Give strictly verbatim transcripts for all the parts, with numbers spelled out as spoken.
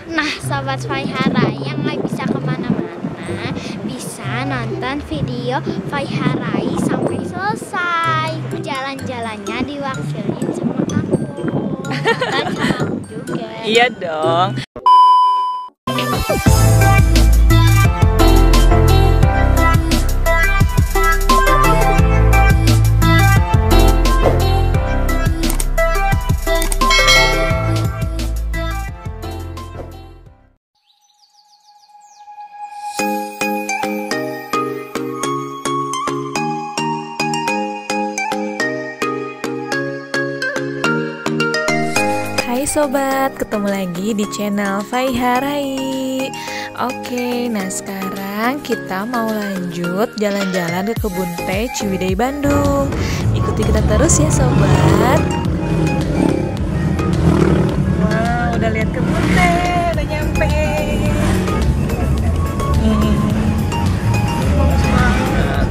Nah, Sobat Faihara yang nggak bisa kemana-mana, bisa nonton video Faiharai sampai selesai. Jalan-jalannya diwakilin sama aku dan sama aku juga. Iya dong. Hai sobat, ketemu lagi di channel Faiharai. Oke, nah sekarang kita mau lanjut jalan-jalan ke kebun teh Ciwidey Bandung. Ikuti kita terus ya sobat. Wow, udah lihat kebun teh, udah nyampe. Hmm. Bagus banget.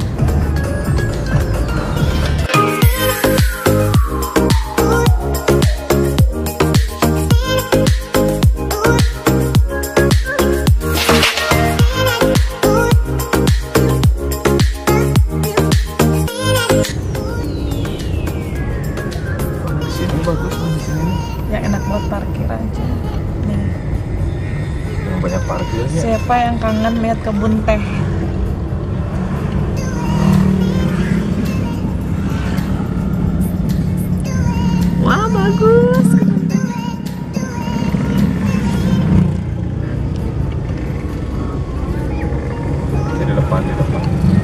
Bagus di sini. Yang enak buat parkir aja. Nih. Yang banyak parkirnya. Siapa yang kangen lihat kebun teh? Wah, bagus. Di depan, di depan.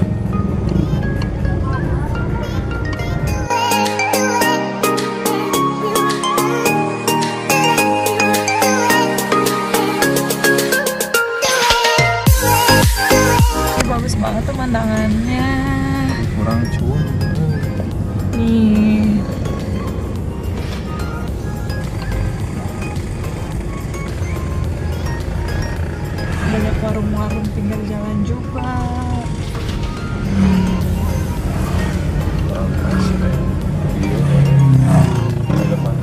Bagus banget pemandangannya. Kurang cuan. Nih. Banyak warung-warung pinggir jalan juga. Kurang kasih deh. Di depan.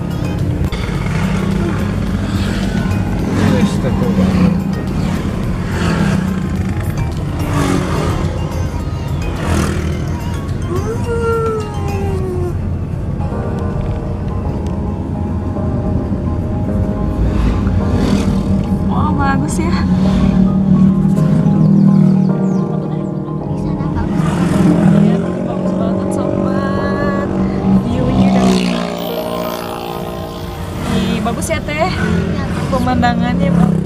Wih, teko banget. Wah, bagus ya. Iya, bagus banget sobat. View-nya dan nih, bagus ya teh. Pemandangannya bagus.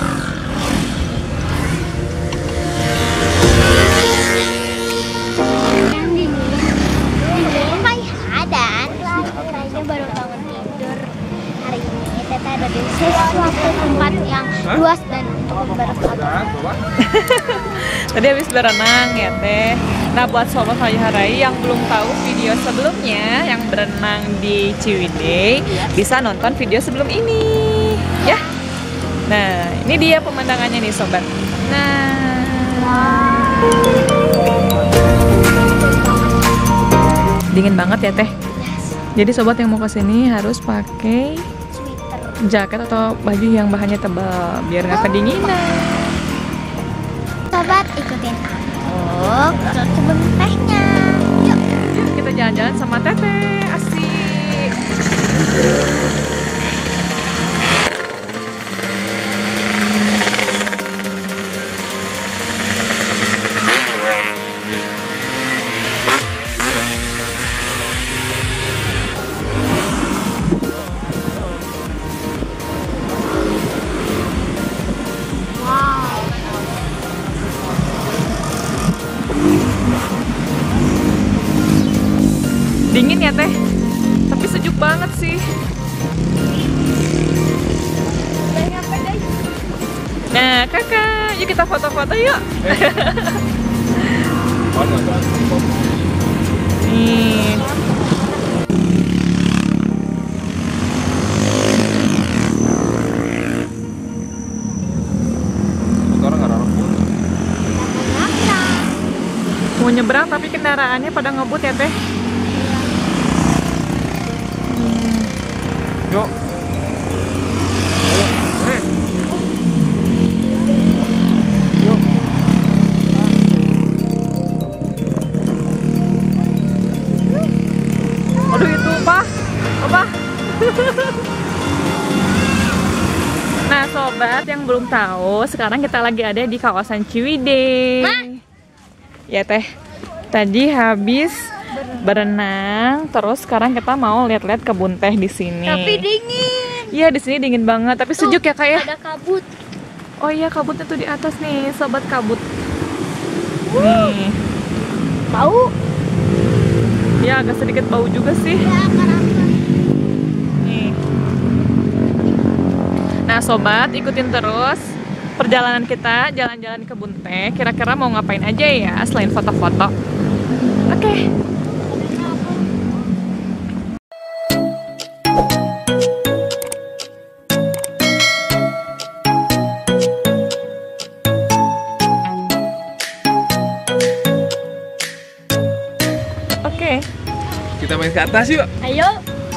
Dan Faihara baru bangun tidur. Hari ini Tete ada di sesuatu tempat yang luas dan cukup berkabut. Tadi habis berenang ya teh. Nah buat sobat Faiharai yang belum tahu video sebelumnya yang berenang di Ciwidey, bisa nonton video sebelum ini ya. Nah ini dia pemandangannya nih sobat. Nah dingin banget ya teh. Jadi sobat yang mau kesini harus pakai jaket atau baju yang bahannya tebal biar nggak kedinginan. Sobat, ikutin aku ke kebun tehnya. Yuk. Yuk kita jalan-jalan sama Teteh, asik. Dingin ya teh, tapi sejuk banget sih. Nah kakak, yuk kita foto-foto yuk. Nih. Mau nyebrang tapi kendaraannya pada ngebut ya teh. Yuk. Ayo. Eh. sobat yang belum tahu, sekarang kita lagi ada di kawasan Ciwidey. Ma. Ya teh, tadi habis berenang, terus sekarang kita mau lihat-lihat kebun teh di sini. Tapi dingin. Iya, di sini dingin banget, tapi Tuh, sejuk ya kak ya. Ada kabut. Oh iya, kabutnya tuh di atas nih, sobat kabut. Nih, Bau. ya agak sedikit bau juga sih. Ya, karena Nih. Nah sobat, ikutin terus perjalanan kita jalan-jalan ke kebun teh. Kira-kira mau ngapain aja ya selain foto-foto? Oke. Oke. Kita main ke atas yuk. ayo.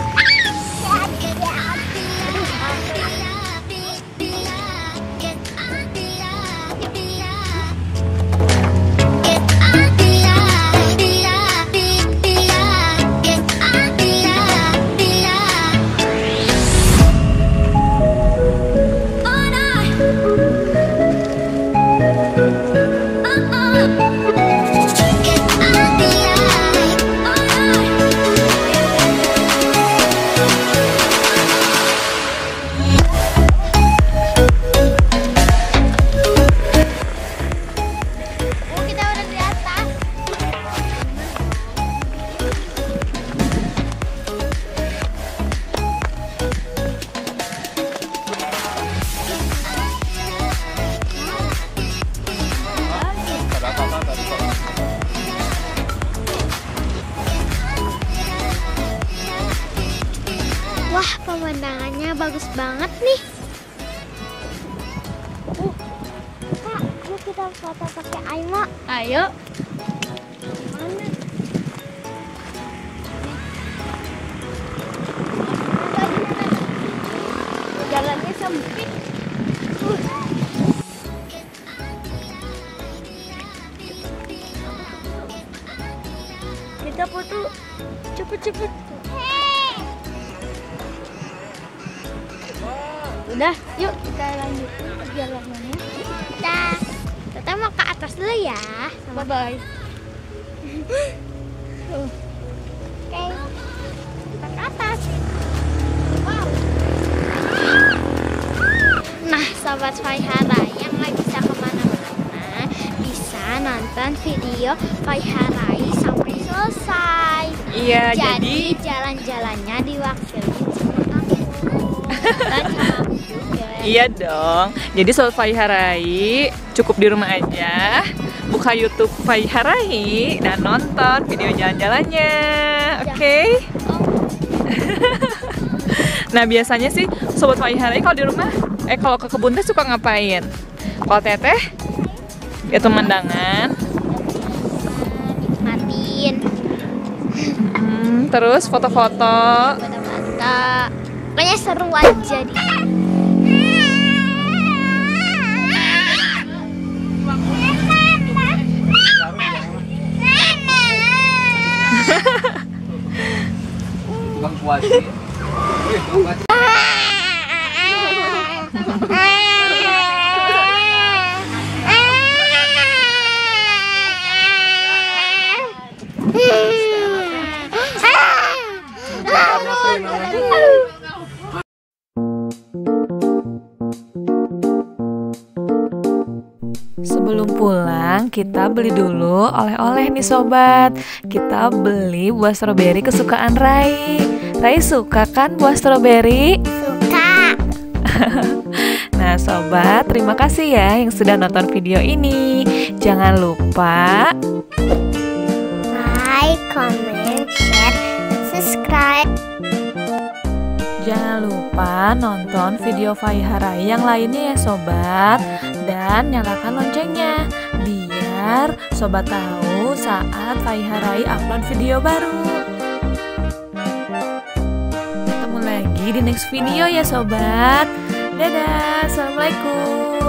Wah, pemandangannya bagus banget nih. Uh, Kak, yuk kita foto pakai Aimo. Ayo. Mana? Jalannya sempit. Uh. Kita foto cepet-cepet. Udah, yuk kita lanjut perjalanannya. Kita, kita mau ke atas dulu ya. Bye bye. Oke, kita ke atas. Wow. Nah, sobat Faihara yang nggak bisa kemana-mana, bisa nonton video Faiharai sampai selesai. Iya, Jadi, jadi jalan-jalannya diwakilin sama aku. Dan sama aku juga. iya dong. Jadi sobat Faiharai cukup di rumah aja, buka YouTube Faiharai dan nonton video jalan-jalannya. Oke? Oh, Nah biasanya sih sobat Faiharai kalau di rumah, eh kalau ke kebun teh suka ngapain? Kalau teteh, ya pemandangan. nikmatin Hmm, terus foto-foto. foto-foto. Pokoknya seru aja di. Bang kuat sih. Wih, kuat. Sebelum pulang, kita beli dulu oleh-oleh nih sobat. Kita beli buah stroberi kesukaan Rai. Rai suka kan buah stroberi? Suka. Nah sobat, terima kasih ya yang sudah nonton video ini. Jangan lupa Like, comment, share, dan subscribe. Jangan lupa nonton video Faiharai yang lainnya ya sobat. Dan nyalakan loncengnya biar sobat tahu saat Faiharai upload video baru. Ketemu lagi di next video ya sobat. Dadah, assalamualaikum.